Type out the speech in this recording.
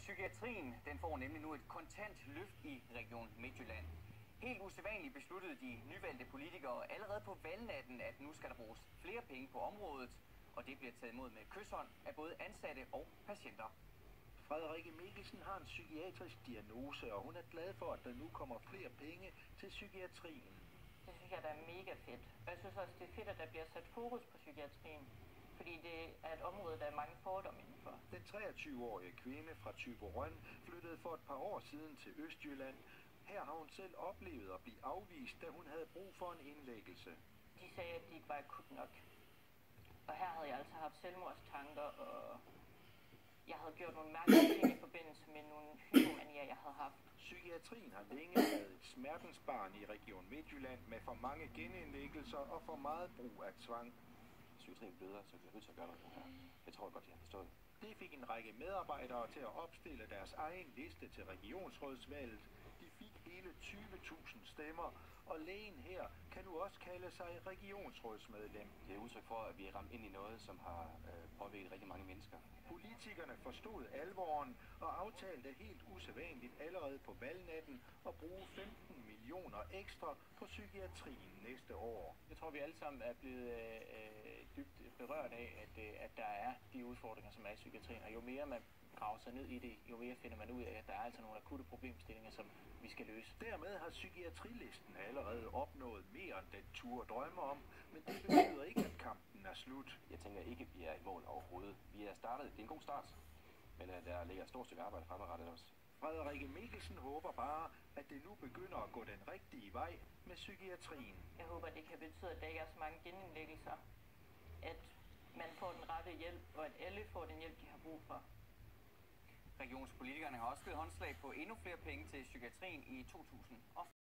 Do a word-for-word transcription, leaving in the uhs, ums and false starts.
Psykiatrien den får nemlig nu et kontant løft i Region Midtjylland. Helt usædvanligt besluttede de nyvalgte politikere allerede på valgnatten, at nu skal der bruges flere penge på området, og det bliver taget imod med kyshånd af både ansatte og patienter. Frederikke Mikkelsen har en psykiatrisk diagnose, og hun er glad for, at der nu kommer flere penge til psykiatrien. Det synes jeg, der er mega fedt. Og jeg synes også, det er fedt, at der bliver sat fokus på psykiatrien. Fordi det er et område, der er mange fordomme indenfor. Den treogtyve-årige kvinde fra Thyborøn flyttede for et par år siden til Østjylland. Her har hun selv oplevet at blive afvist, da hun havde brug for en indlæggelse. De sagde, at de ikke var akut nok. Og her havde jeg altså haft selvmordstanker, og jeg havde gjort nogle mærkelige ting i forbindelse med nogle hypomanier, jeg havde haft. Psykiatrien har længe været et smertensbarn i Region Midtjylland med for mange genindlæggelser og for meget brug af tvang. Psykiatrien bløder, så vi er nødt til at gøre noget her. Det tror jeg godt, de har forstået. Det fik en række medarbejdere til at opstille deres egen liste til regionsrådsvalget. De fik hele tyve tusind stemmer, og lægen her kan nu også kalde sig regionsrådsmedlem. Det er udtryk for, at vi er ramt ind i noget, som har øh, påvirket rigtig mange mennesker. Politikerne forstod alvoren og aftalte helt usædvanligt allerede på valgnatten at bruge femten millioner ekstra på psykiatrien næste år. Jeg tror, vi alle sammen er blevet øh, dybt berørt af, at, øh, at der er de udfordringer, som er i psykiatrien. Og jo mere man graver sig ned i det, jo mere finder man ud af, at der er altså nogle akutte problemstillinger, som vi skal løse. Dermed har Psykiatri-Listen allerede opnået mere, end den turde drømme om, men det betyder ikke, at kampen er slut. Jeg tænker ikke, at vi er i mål overhovedet. Vi er startet. Det er en god start, men uh, der ligger et stort stykke arbejde fremadrettet også. Frederikke Mikkelsen håber bare, at det nu begynder at gå den rigtige vej med psykiatrien. Jeg håber, det kan betyde, at der ikke er så mange genindlæggelser. At man får den rette hjælp, og at alle får den hjælp, de har brug for. Regionspolitikerne har også givet håndslag på endnu flere penge til psykiatrien i to tusind og